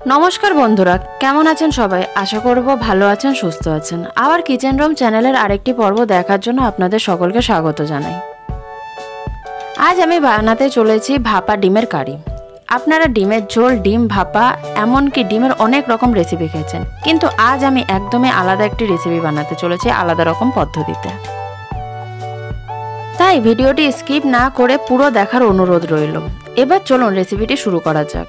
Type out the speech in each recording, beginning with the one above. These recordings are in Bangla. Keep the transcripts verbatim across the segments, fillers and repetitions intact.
नमस्कार बंधुरा केमन आছেন সবাই आशा করব ভালো আছেন সুস্থ আছেন। আবার কিচেন রুম চ্যানেলের আরেকটি পর্ব দেখার জন্য আপনাদের সকলকে স্বাগত জানাই। আজ আমি বানাতে চলেছি ভাপা ডিমের কারি। আপনারা ডিমের ঝোল, ডিম ভাপা, এমনকি ডিমের অনেক রকম রেসিপি খেয়েছেন, কিন্তু আজ আমি একদমই আলাদা একটি রেসিপি বানাতে চলেছি আলাদা রকম পদ্ধতিতে। তাই ভিডিওটি স্কিপ না করে পুরো দেখার অনুরোধ রইল। এবার চলুন রেসিপিটি শুরু করা যাক।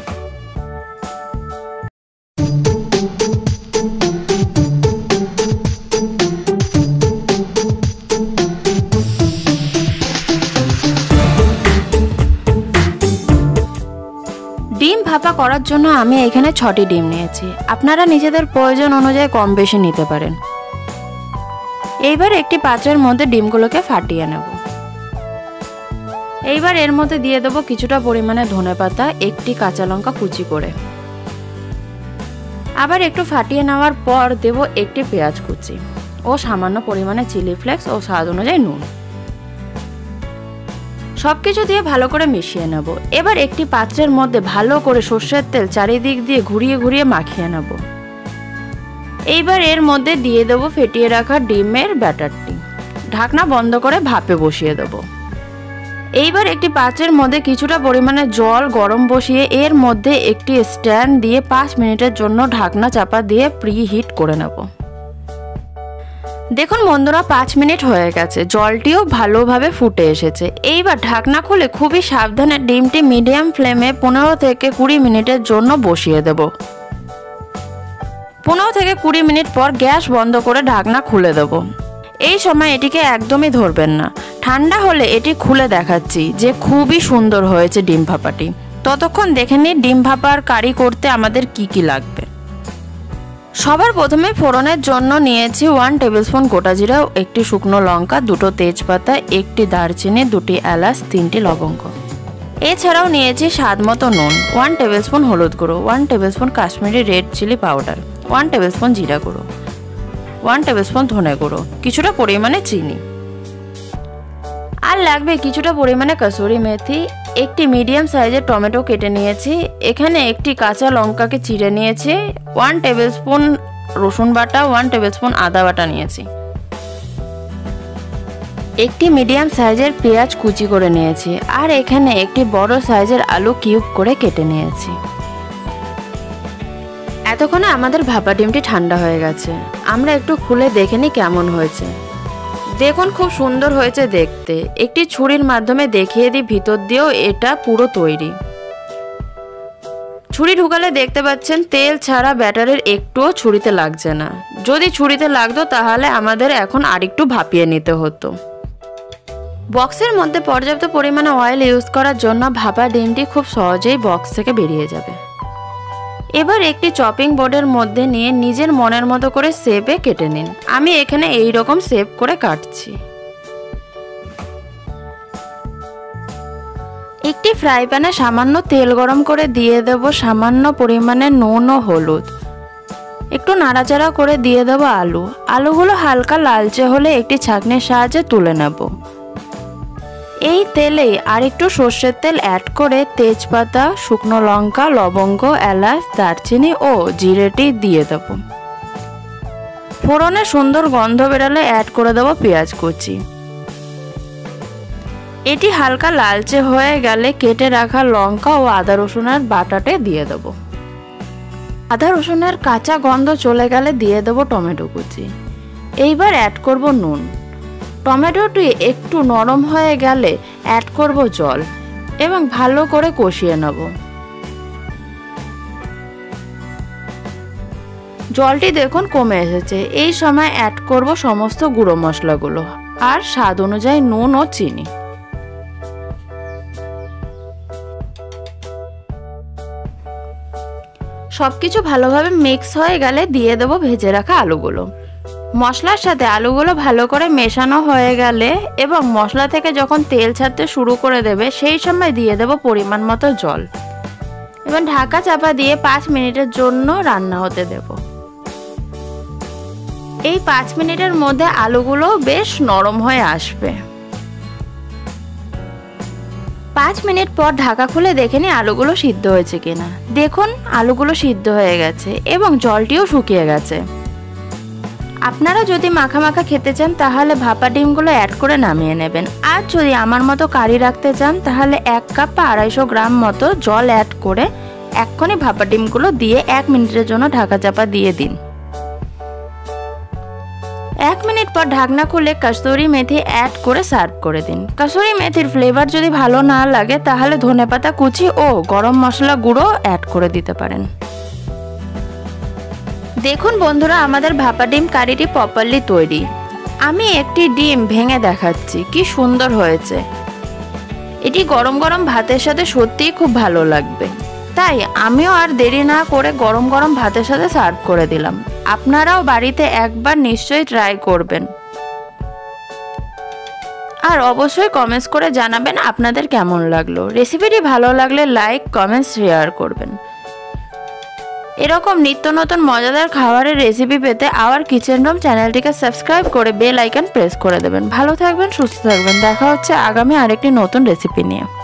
ডিম ভাপা করার জন্য আমি এখানে ছটি ডিম নিয়েছি। আপনারা নিজেদের প্রয়োজন অনুযায়ী কম বেশি নিতে পারেন। এইবার একটি পাত্রের মধ্যে ডিমগুলোকে ফাটিয়ে নেব। এইবার এর মধ্যে দিয়ে দেব কিছুটা পরিমাণে ধনেপাতা, একটি কাঁচা লঙ্কা কুচি করে। আবার একটু ফাটিয়ে নেওয়ার পর দেব একটি পেঁয়াজ কুচি ও সামান্য পরিমাণে চিলি ফ্লেক্স ও স্বাদ অনুযায়ী নুন। সবকিছু দিয়ে ভালো করে মিশিয়ে নেব। এবার একটি পাত্রের মধ্যে ভালো করে সর্ষের তেল চারিদিক দিয়ে ঘুরিয়ে ঘুরিয়ে মাখিয়ে নেব। এইবার এর মধ্যে দিয়ে দেব ফেটিয়ে রাখা ডিমের ব্যাটারটি। ঢাকনা বন্ধ করে ভাপে বসিয়ে দেব। এইবার একটি পাত্রের মধ্যে কিছুটা পরিমাণে জল গরম বসিয়ে এর মধ্যে একটি স্ট্যান্ড দিয়ে পাঁচ মিনিটের জন্য ঢাকনা চাপা দিয়ে প্রি হিট করে নেব। দেখুন বন্ধুরা, পাঁচ মিনিট হয়ে গেছে, জলটিও ভালোভাবে ফুটে এসেছে। এইবার ঢাকনা খুলে খুবই সাবধানে ডিমটি মিডিয়াম ফ্লেমে পনেরো থেকে কুড়ি মিনিটের জন্য বসিয়ে দেব। পনেরো থেকে কুড়ি মিনিট পর গ্যাস বন্ধ করে ঢাকনা খুলে দেব। এই সময় এটিকে একদমই ধরবেন না। ঠান্ডা হলে এটি খুলে দেখাচ্ছি যে খুবই সুন্দর হয়েছে ডিম ভাপাটি। ততক্ষণ দেখে নিই ডিম ভাপার কারি করতে আমাদের কি কি লাগবে। সবার প্রথমে ফোড়নের জন্য নিয়েছি ওয়ান টেবিল স্পুন গোটা জিরা, একটি শুকনো লঙ্কা, দুটো তেজপাতা, একটি দারচিনি, দুটি এলাচ, তিনটি লবঙ্গ। এছাড়াও নিয়েছি স্বাদ মতো নুন, ওয়ান টেবিল স্পুন হলুদ গুঁড়ো, one tablespoon Kashmiri red chilli powder, one tablespoon জিরা গুঁড়ো, ওয়ান টেবিল স্পুন ধনে গুঁড়ো, কিছুটা পরিমাণে চিনি। আর লাগবে কিছুটা পরিমাণে কসুরি মেথি। একটি মিডিয়াম সাইজের টমেটো কেটে নিয়েছি। এখানে একটি কাঁচা লঙ্কাকে চিড়ে নিয়েছি। ওয়ান টেবিল স্পুন রসুন বাটা, ওয়ান টেবিল স্পুন আদা বাটা নিয়েছি। একটি মিডিয়াম সাইজের পেঁয়াজ কুচি করে নিয়েছি। আর এখানে একটি বড় সাইজের আলু কিউব করে কেটে নিয়েছি। এতক্ষণে আমাদের ভাপা ডিমটি ঠান্ডা হয়ে গেছে। আমরা একটু খুলে দেখে নিই কেমন হয়েছে। দেখুন খুব সুন্দর হয়েছে দেখতে। একটি ছুরির মাধ্যমে দেখিয়ে দিই ভিতর দিয়েও এটা পুরো তৈরি। ছুরি ঢুকালে দেখতে পাচ্ছেন তেল ছাড়া ব্যাটারের একটুও ছুরিতে লাগছে না। যদি ছুরিতে লাগতো তাহলে আমাদের এখন আরেকটু ভাপিয়ে নিতে হতো। বক্সের মধ্যে পর্যাপ্ত পরিমাণে অয়েল ইউজ করার জন্য ভাপা ডিমটি খুব সহজেই বক্স থেকে বেরিয়ে যাবে। এবার একটি চপিং বোর্ডের মধ্যে নিয়ে নিজের মনের মতো করে শেপে কেটে নিন। আমি এখানে এই রকম শেপ করে কাটছি। একটি ফ্রাই প্যানে সামান্য তেল গরম করে দিয়ে দেব সামান্য পরিমাণে নুন ও হলুদ। একটু নাড়াচাড়া করে দিয়ে দেব আলু। আলুগুলো হালকা লালচে হলে একটি ছাঁকনির সাহায্যে তুলে নেব। এই তেলে আর একটু সর্ষের তেল অ্যাড করে তেজপাতা, শুকনো লঙ্কা, লবঙ্গ, এলাচ, দারচিনি ও জিরেটি দিয়ে দেব। ফোড়নে সুন্দর গন্ধ বেরালে অ্যাড করে দেব পেঁয়াজ কুচি। এটি হালকা লালচে হয়ে গেলে কেটে রাখা লঙ্কা ও আদা রসুনের বাটাতে দিয়ে দেব। আদা রসুনের কাঁচা গন্ধ চলে গেলে দিয়ে দেব টমেটো কুচি। এইবার অ্যাড করব নুন। টমেটোটি একটু নরম হয়ে গেলে অ্যাড করব জল এবং ভালো করে কষিয়ে নেব। জলটি দেখুন কমে এসেছে। এই সময় অ্যাড করব সমস্ত গুঁড়ো মশলাগুলো আর স্বাদ অনুযায়ী নুন ও চিনি। সবকিছু ভালোভাবে মিক্স হয়ে গেলে দিয়ে দেব ভেজে রাখা আলুগুলো। মশলার সাথে আলুগুলো ভালো করে মেশানো হয়ে গেলে এবং মশলা থেকে যখন তেল ছাড়তে শুরু করে দেবে সেই সময় দিয়ে দেব পরিমাণ মতো জল। এবার ঢাকা চাপা দিয়ে পাঁচ মিনিটের জন্য রান্না হতে দেব। এই পাঁচ মিনিটের মধ্যে আলুগুলো বেশ নরম হয়ে আসবে। পাঁচ মিনিট পর ঢাকা খুলে দেখে নিই আলুগুলো সিদ্ধ হয়েছে কিনা। দেখুন আলুগুলো সিদ্ধ হয়ে গেছে এবং জলটিও শুকিয়ে গেছে। আপনারা যদি মাখা মাখা খেতে চান তাহলে ভাপা ডিমগুলো অ্যাড করে নামিয়ে নেবেন। আর যদি আমার মতো কারি রাখতে চান তাহলে এক কাপ বা আড়াইশো গ্রাম মতো জল অ্যাড করে এক্ষুনি ভাপা ডিমগুলো দিয়ে এক মিনিটের জন্য ঢাকা চাপা দিয়ে দিন। এক মিনিট পর ঢাকনা খুলে কসুরি মেথি অ্যাড করে সার্ভ করে দিন। কসুরি মেথির ফ্লেভার যদি ভালো না লাগে তাহলে ধনেপাতা কুচি ও গরম মশলা গুঁড়ো অ্যাড করে দিতে পারেন। দেখুন বন্ধুরা, আমাদের ভাপা ডিম কারিটি প্রপারলি তৈরি। আমি একটি ডিম ভেঙে দেখাচ্ছি, কি সুন্দর হয়েছে। এটি গরম গরম ভাতের সাথে সত্যিই খুব ভালো লাগবে। তাই আমিও আর দেরি না করে গরম গরম ভাতের সাথে সার্ভ করে দিলাম। আপনারাও বাড়িতে একবার নিশ্চয়ই ট্রাই করবেন আর অবশ্যই কমেন্টস করে জানাবেন আপনাদের কেমন লাগলো। রেসিপিটি ভালো লাগলে লাইক কমেন্টস শেয়ার করবেন। এরকম নিত্য নতুন মজাদার খাবারের রেসিপি পেতে আওয়ার কিচেন রুম চ্যানেলটিকে সাবস্ক্রাইব করে বেল আইকন প্রেস করে দেবেন। ভালো থাকবেন, সুস্থ থাকবেন। দেখা হচ্ছে আগামী আরেকটি নতুন রেসিপি নিয়ে।